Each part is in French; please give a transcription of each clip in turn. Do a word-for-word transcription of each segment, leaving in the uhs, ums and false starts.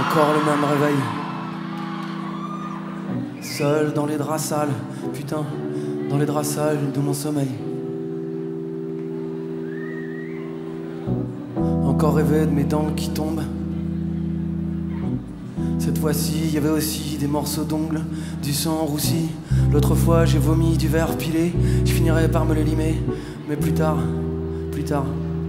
Encore le même réveil. Seul dans les draps sales, putain, dans les draps sales de mon sommeil. Encore rêver de mes dents qui tombent. Cette fois-ci, il y avait aussi des morceaux d'ongles, du sang roussi. L'autre fois, j'ai vomi du verre pilé. Je finirai par me les limer, mais plus tard, plus tard.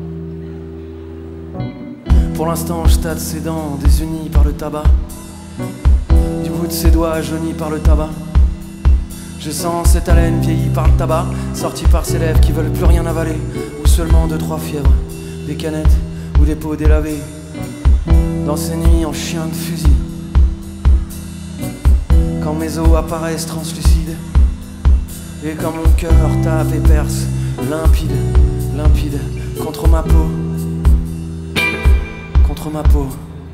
Pour l'instant, je tâte ses dents, désunies par le tabac. Du bout de ses doigts, jaunis par le tabac. Je sens cette haleine vieillie par le tabac, sortie par ses lèvres qui veulent plus rien avaler. Ou seulement deux, trois fièvres, des canettes ou des peaux délavées. Dans ces nuits en chien de fusil, quand mes os apparaissent translucides, et quand mon cœur tape et perce, limpide, limpide, contre ma peau, contre ma peau.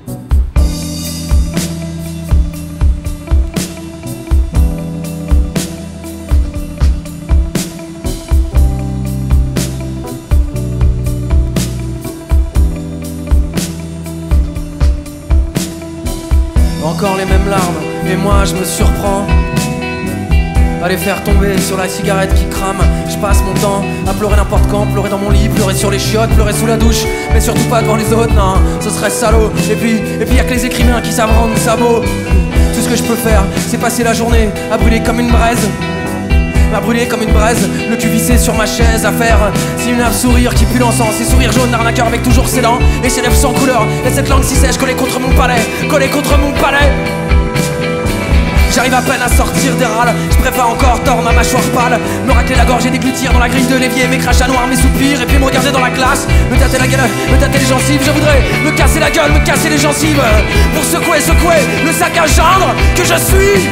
Encore les mêmes larmes, et moi je me surprends à les faire tomber sur la cigarette qui crame. Je passe mon temps à pleurer n'importe quand, pleurer dans mon lit, pleurer sur les chiottes, pleurer sous la douche, mais surtout pas devant les autres, non, ce serait salaud. Et puis, et puis y'a que les écrivains qui savent rendre ça beau. Tout ce que je peux faire, c'est passer la journée à brûler comme une braise. À brûler comme une braise, le cul vissé sur ma chaise, à faire si une ave sourire qui pue l'encens, et sourire jaune d'arnaqueur avec toujours ses dents et ses lèvres sans couleur, et cette langue si sèche collée contre mon palais, collée contre mon palais. J'arrive à peine à sortir des râles, je préfère encore tordre ma mâchoire pâle, me racler la gorge et déglutir dans la grille de l'évier mes crachats noirs, mes soupirs, et puis me regarder dans la glace, me tâter la gueule, me tâter les gencives. Je voudrais me casser la gueule, me casser les gencives, pour secouer, secouer le sac à gendre que je suis.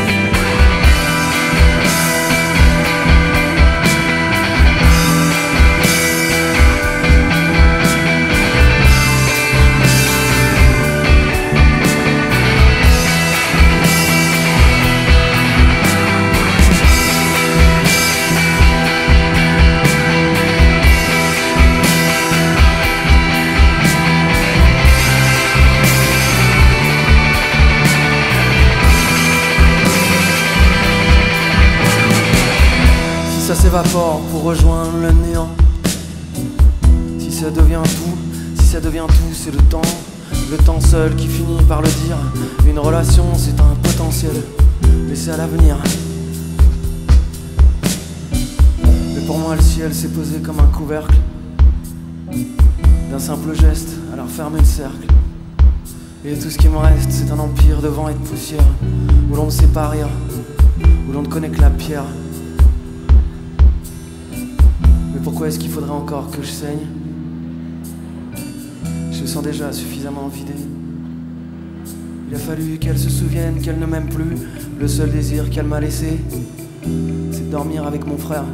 Ça s'évapore pour rejoindre le néant. Si ça devient tout, si ça devient tout, c'est le temps. Le temps seul qui finit par le dire. Une relation, c'est un potentiel laissé à l'avenir. Mais pour moi, le ciel s'est posé comme un couvercle. D'un simple geste, alors fermer le cercle. Et tout ce qui me reste, c'est un empire de vent et de poussière, où l'on ne sait pas rire, où l'on ne connaît que la pierre. Mais pourquoi est-ce qu'il faudrait encore que je saigne? Je me sens déjà suffisamment vidé. Il a fallu qu'elle se souvienne qu'elle ne m'aime plus. Le seul désir qu'elle m'a laissé, c'est de dormir avec mon frère.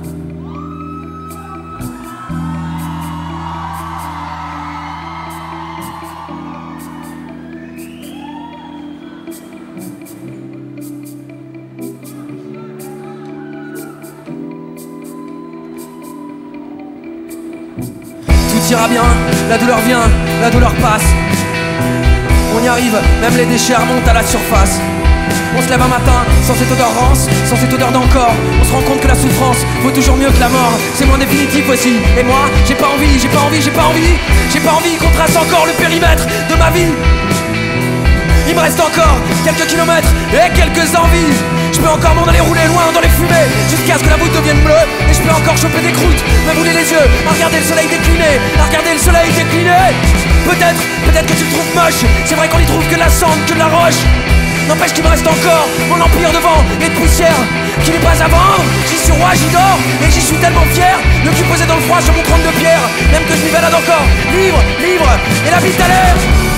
Tout ira bien, la douleur vient, la douleur passe. On y arrive, même les déchets remontent à la surface. On se lève un matin sans cette odeur rance, sans cette odeur d'encore. On se rend compte que la souffrance vaut toujours mieux que la mort. C'est moins définitif aussi. Et moi, j'ai pas envie, j'ai pas envie, j'ai pas envie. J'ai pas envie qu'on trace encore le périmètre de ma vie. Il me reste encore quelques kilomètres et quelques envies. Je peux encore m'en aller rouler loin dans les fumées, jusqu'à ce que la voûte devienne bleue. Et je peux encore choper des croûtes, me brûler les yeux, à regarder le soleil décliner, à regarder le soleil décliner. Peut-être, peut-être que tu le trouves moche. C'est vrai qu'on y trouve que de la cendre, que de la roche. N'empêche qu'il me reste encore mon empire de vent et de poussière qui n'est pas à vendre. J'y suis roi, j'y dors, et j'y suis tellement fier. Le cul posé dans le froid sur mon trône de pierre. Même que je m'y balade encore, libre, libre, et la vie à l'air.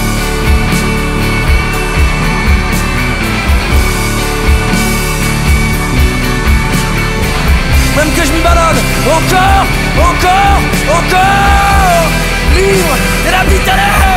Même que je m'y balade, encore, encore, encore, libre, et la vie à l'air.